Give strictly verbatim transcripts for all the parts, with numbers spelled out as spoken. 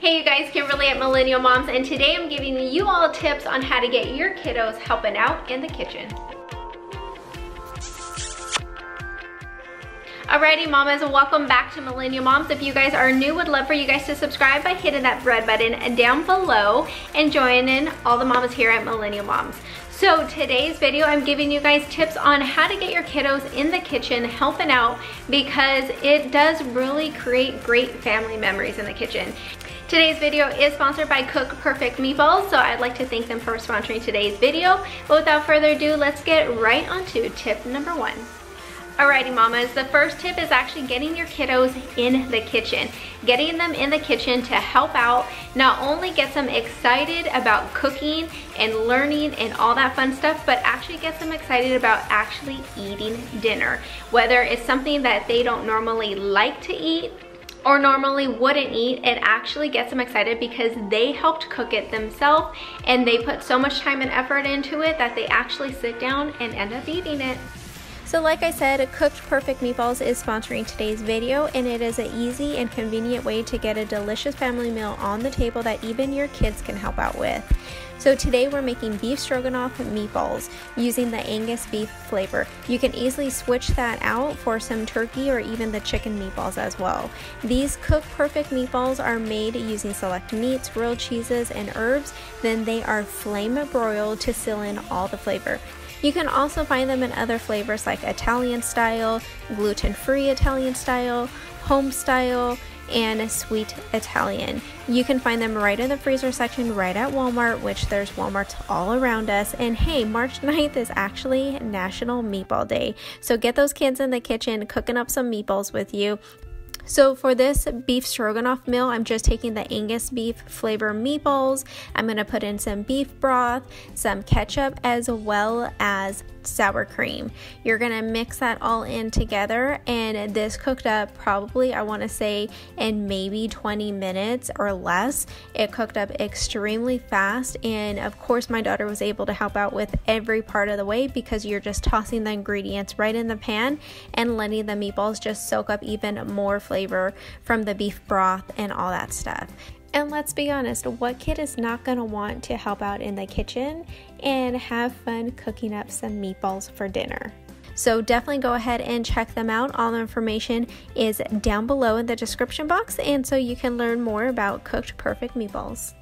Hey you guys, Kimberly at Millennial Moms, and today I'm giving you all tips on how to get your kiddos helping out in the kitchen. Alrighty mamas, welcome back to Millennial Moms. If you guys are new, would love for you guys to subscribe by hitting that red button down below and joining all the mamas here at Millennial Moms. So today's video, I'm giving you guys tips on how to get your kiddos in the kitchen helping out, because it does really create great family memories in the kitchen. Today's video is sponsored by Cook Perfect Meatballs, so I'd like to thank them for sponsoring today's video. But without further ado, let's get right on to tip number one. Alrighty mamas, the first tip is actually getting your kiddos in the kitchen. Getting them in the kitchen to help out not only gets them excited about cooking and learning and all that fun stuff, but actually gets them excited about actually eating dinner. Whether it's something that they don't normally like to eat or normally wouldn't eat, it actually gets them excited because they helped cook it themselves and they put so much time and effort into it that they actually sit down and end up eating it. So like I said, Cooked Perfect Meatballs is sponsoring today's video, and it is an easy and convenient way to get a delicious family meal on the table that even your kids can help out with. So today we're making beef stroganoff meatballs using the Angus beef flavor. You can easily switch that out for some turkey or even the chicken meatballs as well. These Cooked Perfect meatballs are made using select meats, grilled cheeses, and herbs. Then they are flame broiled to seal in all the flavor. You can also find them in other flavors like Italian style, gluten-free Italian style, home style, and sweet Italian. You can find them right in the freezer section right at Walmart, which there's Walmarts all around us. And hey, March ninth is actually National Meatball Day. So get those kids in the kitchen cooking up some meatballs with you. So for this beef stroganoff meal, I'm just taking the Angus beef flavor meatballs. I'm going to put in some beef broth, some ketchup, as well as sour cream. You're going to mix that all in together, and this cooked up probably, I want to say, in maybe twenty minutes or less. It cooked up extremely fast, and of course my daughter was able to help out with every part of the way because you're just tossing the ingredients right in the pan and letting the meatballs just soak up even more flavor from the beef broth and all that stuff. And let's be honest, what kid is not going to want to help out in the kitchen and have fun cooking up some meatballs for dinner? So definitely go ahead and check them out. All the information is down below in the description box, and so you can learn more about Cooked Perfect Meatballs.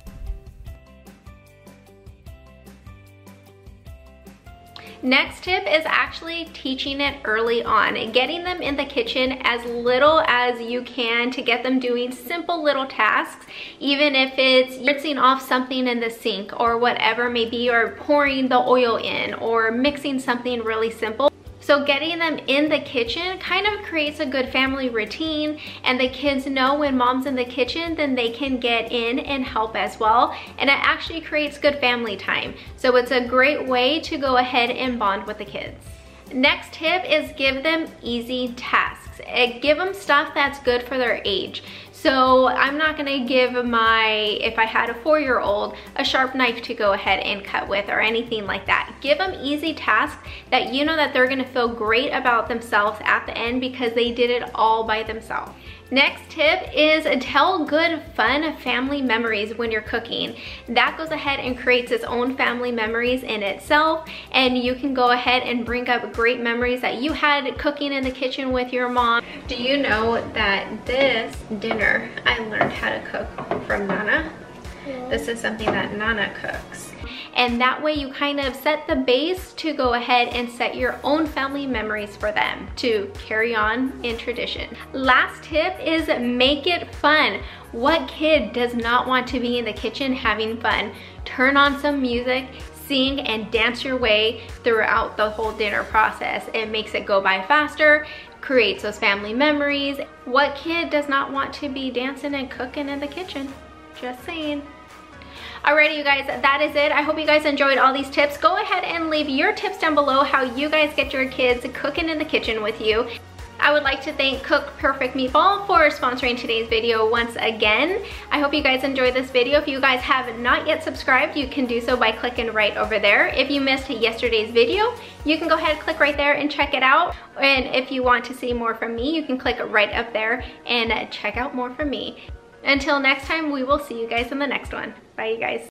Next tip is actually teaching it early on, getting them in the kitchen as little as you can to get them doing simple little tasks, even if it's rinsing off something in the sink or whatever may be, or pouring the oil in or mixing something really simple. So getting them in the kitchen kind of creates a good family routine, and the kids know when mom's in the kitchen, then they can get in and help as well. And it actually creates good family time. So it's a great way to go ahead and bond with the kids. Next tip is give them easy tasks. Give them stuff that's good for their age. So I'm not gonna give my, if I had a four-year-old, a sharp knife to go ahead and cut with or anything like that. Give them easy tasks that you know that they're gonna feel great about themselves at the end because they did it all by themselves. Next tip is tell good, fun family memories when you're cooking. That goes ahead and creates its own family memories in itself, and you can go ahead and bring up great memories that you had cooking in the kitchen with your mom. Do you know that this dinner I learned how to cook from Nana? Yeah. This is something that Nana cooks. And that way you kind of set the base to go ahead and set your own family memories for them to carry on in tradition. Last tip is make it fun. What kid does not want to be in the kitchen having fun? Turn on some music, sing and dance your way throughout the whole dinner process. It makes it go by faster, creates those family memories. What kid does not want to be dancing and cooking in the kitchen? Just saying. Alrighty you guys, that is it. I hope you guys enjoyed all these tips. Go ahead and leave your tips down below how you guys get your kids cooking in the kitchen with you. I would like to thank Cook Perfect Meatball for sponsoring today's video once again. I hope you guys enjoyed this video. If you guys have not yet subscribed, you can do so by clicking right over there. If you missed yesterday's video, you can go ahead and click right there and check it out. And if you want to see more from me, you can click right up there and check out more from me. Until next time, we will see you guys in the next one. Bye, you guys.